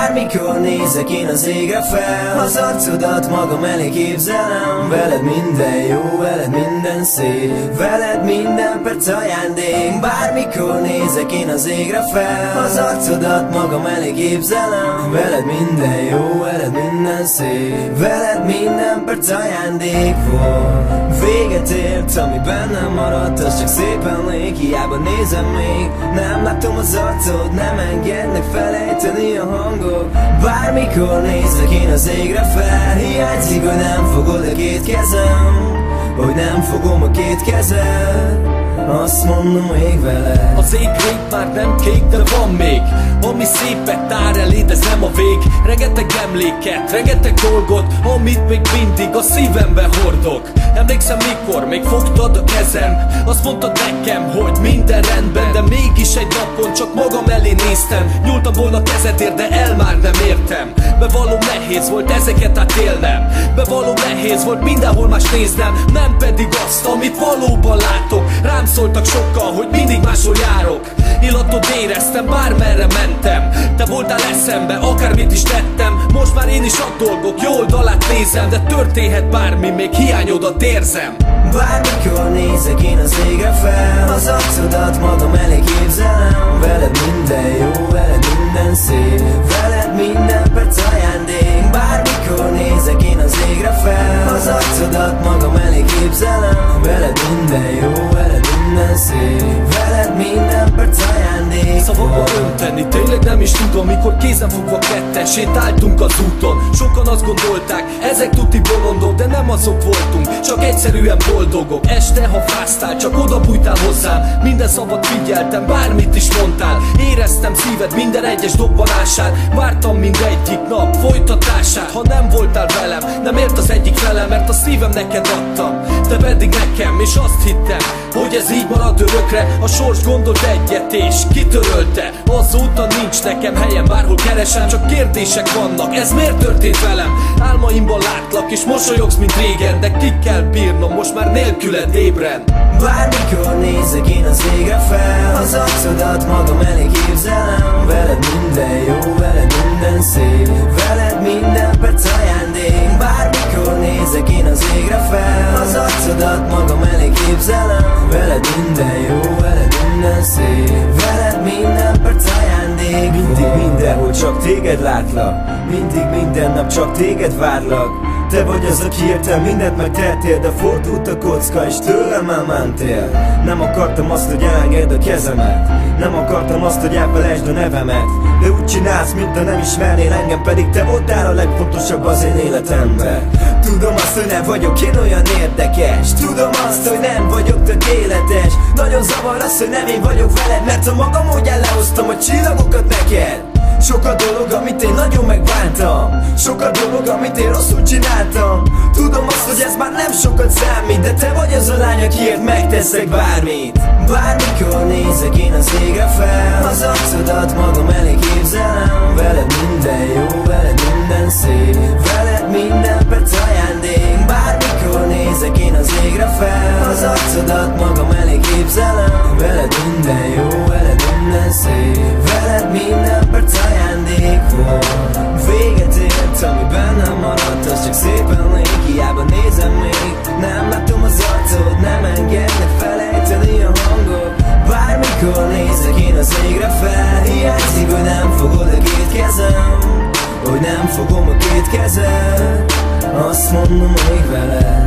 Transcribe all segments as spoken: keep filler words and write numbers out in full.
Bármikor nézek én az égre fel, az arcodat magam elé képzelem. Veled minden jó, veled minden szép, veled minden perc ajándék. Bármikor nézek én az égre fel, az arcodat magam elé képzelem. Veled minden jó, veled minden szép, veled minden perc ajándék volt. Véget ért, ami bennem maradt, az csak szépen lég. Hiába nézem még, nem látom az arcod, nem engednek felejteni a hangok. Bármikor nézek én az égre fel, hiányzik, hogy nem fogod a két kezem, hogy nem fogom a két kezed, azt mondom még vele. Az ég rég már nem kék, de van még, ami szépet tár eléd, ez nem a vég. Rengeteg emléket, rengeteg dolgot, amit még mindig a szívemben hordok. Emlékszem, mikor még fogtad a kezem, azt mondtad nekem, hogy minden rendben, de mégis egy napon csak magam elé néztem. Nyúltam volna kezedért, de el már nem értem. Bevallom, nehéz volt ezeket átélnem, bevallom, nehéz volt mindenhol más néznem, nem pedig azt, amit valóban látok. Rám szóltak sokkal, hogy mindig máshol járok. Illatod éreztem, bármerre mentem, te voltál eszembe, akármit is tettem. Most már én is a dolgok jó oldalát nézem, de történhet bármi, még hiányodat érzem. Bármikor nézek én az égre fel, az arcodat magam elé képzelem. Veled minden jó, veled minden szép, veled minden perc ajándék. Bármikor nézek én az égre fel, az arcodat magam elé képzelem. Veled minden jó, veled minden szép, veled minden perc ajándék. Szavakba önteni, tényleg nem is tudom, mikor kézen fogva ketten sétáltunk az úton. Sokan azt gondolták, ezek tuti bolondok, de nem azok voltunk, csak egyszerűen boldogok. Este, ha fáztál, csak oda bújtál hozzám, minden szavat figyeltem, bármit is mondtál. Éreztem szíved minden egyes dobbanását, vártam mindegyik nap folytatását. Ha nem voltál velem, nem ért az egyik felem, mert a szívem neked adtam, te pedig nekem, és azt hittem, hogy ez így marad örökre. A sors gondolt egyet és kitörölte, azóta nincs nekem helyem, bárhol keresem, csak kérdések vannak, ez miért történt velem? Álmaimban látlak és mosolyogsz, mint régen, de ki kell bírnom most már nélküled ébren. Bármikor nézek én az égre fel, az arcodat magam elé képzelem. Veled minden jó, veled minden szép, veled minden perc ajándék. Bármikor nézek én az égre fel, az arcodat magam elé képzelem. Veled minden jó, veled minden szép, veled minden perc ajándék. Mindig mindenhol csak téged látlak, mindig minden nap csak téged várlak. Te vagy az, aki értem, mindent megtettél, de fordult a kocka és tőlem elmentél. Nem akartam azt, hogy elengedd a kezemet, nem akartam azt, hogy elfelejtsd a nevemet, de úgy csinálsz, mintha nem ismernél engem, pedig te voltál a legfontosabb az én életemben. Tudom azt, hogy nem vagyok én olyan érdekes, tudom azt, hogy nem vagyok tökéletes. Nagyon zavar az, hogy nem én vagyok veled, mert a magam módján lehoztam a csillagokat neked. Sok a dolog, amit én nagyon megbántam, sok a dolog, amit én rosszul csináltam. Tudom azt, hogy ez már nem sokat számít, de te vagy az a lány, akiért megteszek bármit. Bármikor nézek én az égre fel, az arcodat magam elé képzelem. Veled minden jó, veled minden szép, veled minden perc ajándék. Bármikor nézek én az égre fel, az arcodat magam elé képzelem. Veled minden jó, veled minden szép, veled minden perc ajándék volt. Véget ért, ami bennem maradt, az csak szépen lég. Hiába nézem még, nem látom az arcod, nem engednek felejteni a hangok. Bármikor nézek én az égre fel, hiányzik, hogy nem fogod a két kezem, hogy nem fogom a két kezed, azt mondom még vele.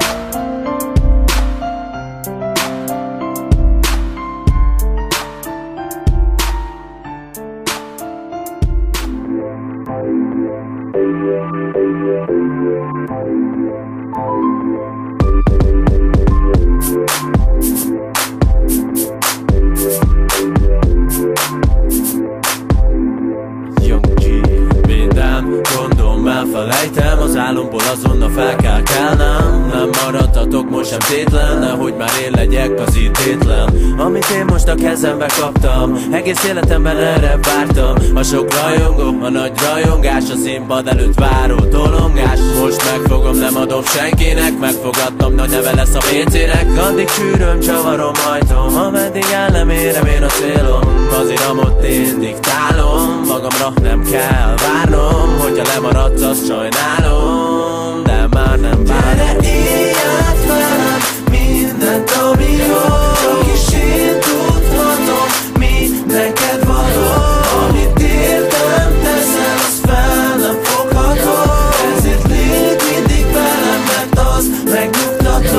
Elfelejtem az álomból, azonnal fel kell kelnem. Nem maradhatok most sem tétlen, nehogy már én legyek az ítétlen. Amit én most a kezembe kaptam, egész életemben erre vártam. A sok rajongó, a nagy rajongás, a színpad előtt váró tolongás. Most megfogom, nem adom adom senkinek, megfogadtam, nagy neve lesz a vé cének. Addig sűrűn csavarom, hajtom, ameddig el nem érem én a célom. Az iramot én diktálom, magamra nem kell várnom, hogyha lemaradsz, azt sajnálom, de már nem bánom. Gyere, élj át velem mindent, ami jó, csak is én tudhatom, mi neked való. Amit értem teszel, az fel nem fogható, ezért légy mindig velem, mert az megnyugtató.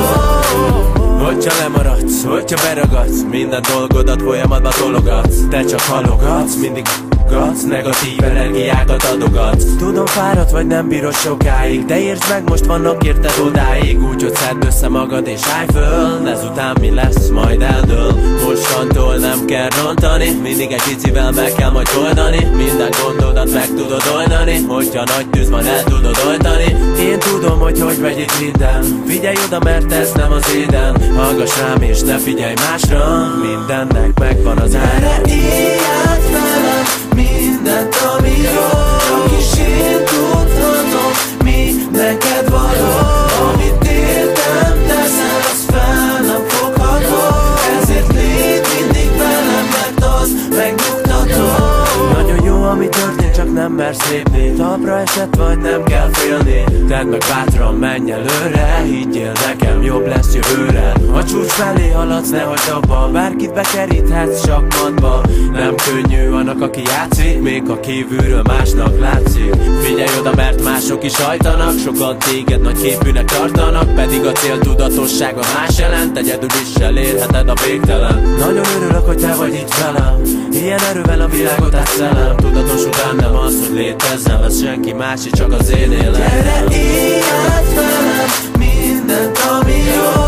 Hogyha lemaradsz, hogyha beragadsz, minden dolgodat folyamatba tologatsz. Te csak halogatsz, mindig gatsz, negatív energiákat adogatsz. Tudom, fáradt vagy, nem bírod sokáig, de értsd meg, most vannak érted odáig. Úgy, hogy szedd össze magad és állj föl, ezután mi lesz, majd eldől. Mostantól nem kell rontani, mindig egy picivel meg kell majd oldani. Minden gondodat meg tudod oldani, hogyha nagy tűz van, el tudod oltani. Én tudom, hogy hogy megy itt minden, figyelj oda, mert ez nem az éden. Hallgass rám és ne figyelj másra, mindennek megvan az ára. Élj át velem mindent, ami jó, csak is én tudhatom, mi neked való. Amit értem teszel, az fel nem fogható, ezért légy mindig velem, mert az megnyugtató. Nagyon jó, ami történt, csak nem mersz lépni. Talpra esett vagy, nem kell félni. Tedd meg bátran, menj előre, higgyél nekem, jobb lesz jövőre. A csúcs felé haladsz, ne hagyd abba, bárkit bekeríthetsz sakmatba. Nem könnyű annak, aki játszik, még ha kívülről másnak látszik. Figyelj oda, mert mások is hajtanak, sokan téged nagy képűnek tartanak, pedig a cél tudatossága más jelent, egyedül is elérheted a végtelen. Nagyon örülök, hogy te vagy itt velem, ilyen erővel a világot átszelem. Tudatosul bennem az, hogy létezzem, ez senki más, csak az én életem. Gyere, élj át velem mindent, ami jó,